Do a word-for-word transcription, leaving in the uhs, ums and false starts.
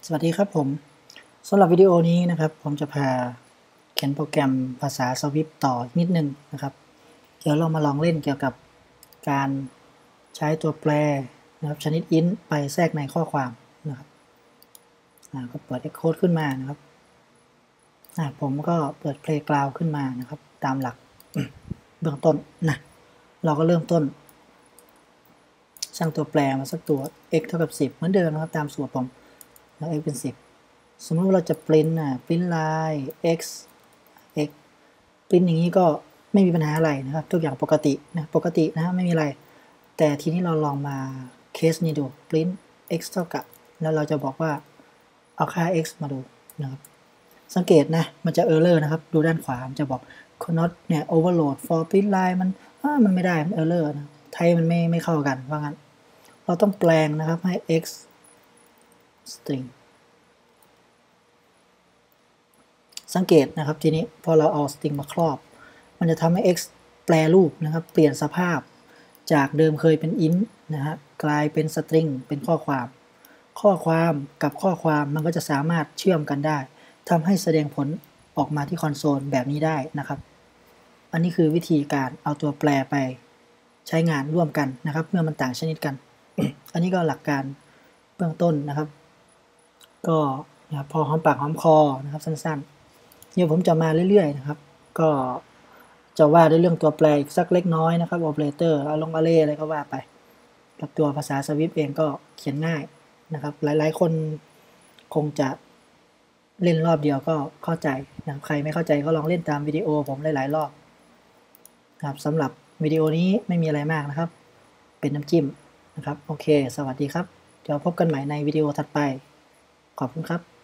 สวัสดีครับผมสำหรับวิดีโอนี้นะครับผมจะพาเขียนโปรแกรมภาษา Swift ต่อนิดนึงนะครับเดี๋ยวเรามาลองเล่นเกี่ยวกับการใช้ตัวแปรนะครับชนิด int ไปแทรกในข้อความนะครับก็เปิด Xcode ขึ้นมานะครับผมก็เปิด Playground ขึ้นมานะครับตามหลักเบื้องต้นนะเราก็เริ่มต้นสร้างตัวแปรมาสักตัว x เท่ากับสิบเหมือนเดิมนะครับตามสูตรผมแล้ว x เป็นสิบสมมติว่าเราจะ print อ่ะ print line x x print อย่างนี้ก็ไม่มีปัญหาอะไรนะครับทุกอย่างปกตินะปกตินะไม่มีอะไรแต่ทีนี้เราลองมาเคสนี้ดู print x เท่ากับแล้วเราจะบอกว่าเอาค่า x มาดูนะครับสังเกตนะมันจะ error นะครับดูด้านขวามันจะบอก cannot เนี่ย overload for print line มันมันไม่ได้มัน error นะไทยมันไม่ไม่เข้ากันว่างั้นเราต้องแปลงนะครับให้ x string สังเกตนะครับทีนี้พอเราเอา string มาครอบมันจะทำให้ x แปลรูปนะครับเปลี่ยนสภาพจากเดิมเคยเป็น int นะฮะกลายเป็น string เป็นข้อความข้อความกับข้อความมันก็จะสามารถเชื่อมกันได้ทำให้แสดงผลออกมาที่คอนโซลแบบนี้ได้นะครับอันนี้คือวิธีการเอาตัวแปรไปใช้งานร่วมกันนะครับเมื่อมันต่างชนิดกัน อันนี้ก็หลักการเบื้องต้นนะครับก็นะครับพอหอมปากหอมคอนะครับสั้นๆเดี๋ยวผมจะมาเรื่อยๆนะครับก็จะว่าด้วยเรื่องตัวแปรอีกสักเล็กน้อยนะครับโอเปอเรเตอร์อารมณ์อะไรอะไรก็ว่าไปกับตัวภาษา Swift เองก็เขียนง่ายนะครับหลายๆคนคงจะเล่นรอบเดียวก็เข้าใจนะใครไม่เข้าใจก็ลองเล่นตามวิดีโอผมหลายๆรอบครับสำหรับวิดีโอนี้ไม่มีอะไรมากนะครับเป็นน้ำจิ้มนะครับโอเคสวัสดีครับเดี๋ยวพบกันใหม่ในวิดีโอถัดไปขอบคุณครับ